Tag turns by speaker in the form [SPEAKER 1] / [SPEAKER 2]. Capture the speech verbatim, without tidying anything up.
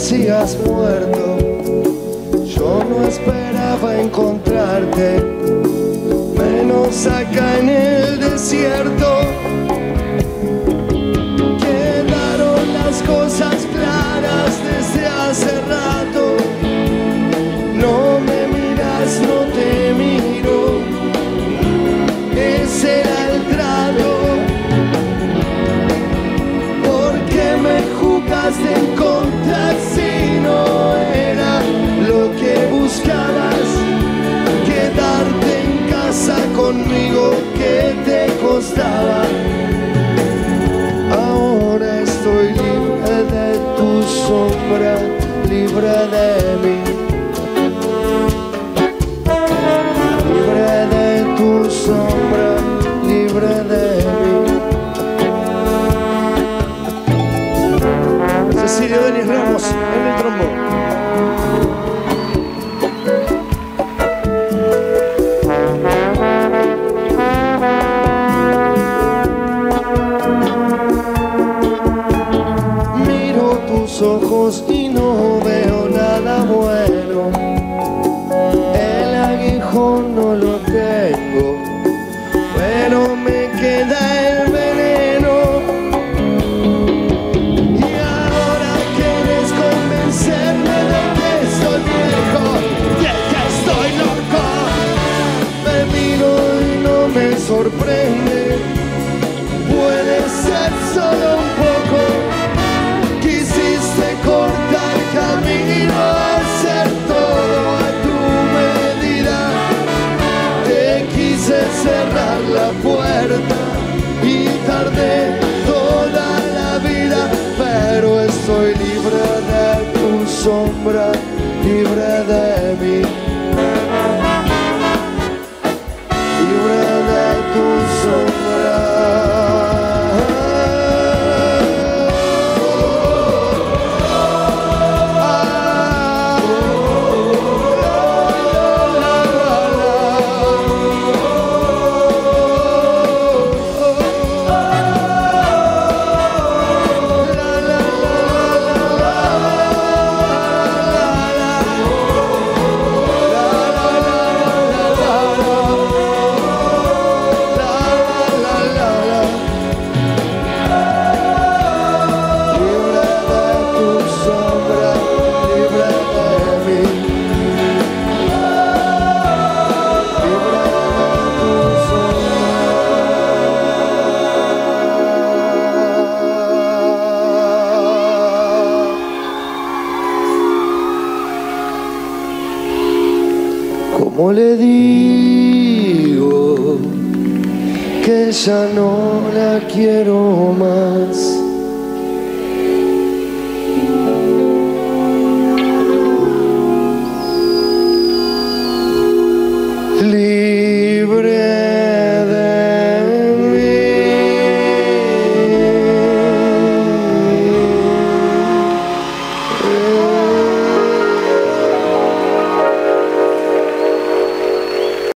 [SPEAKER 1] parecías muerto. Yo no esperaba encontrarte, menos acá en el desierto. Quedaron las cosas claras desde hace rato. No me miras, no te miro. Ese era el trato. ¿Por qué me jugaste en contra si no era lo que buscabas? Quedarte en casa conmigo, ¿qué te costaba? Ahora estoy libre de tu sombra, libre de mí. Libre de tu sombra, libre de mí. Cecilia Denis Ramos en el trombón. Ojos y no veo nada bueno. El aguijón no lo tengo, pero me queda el veneno. Y ahora quieres convencerme de que estoy viejo, de que estoy loco. Me miro y no me sorprende. Puede ser solo un poco. Cortar camino, hacer todo a tu medida. Te quise cerrar la puerta y tardé toda la vida, pero estoy libre de tu sombra, libre de mí. Libre de tu sombra. ¿Cómo le digo que ya no la quiero más? Libre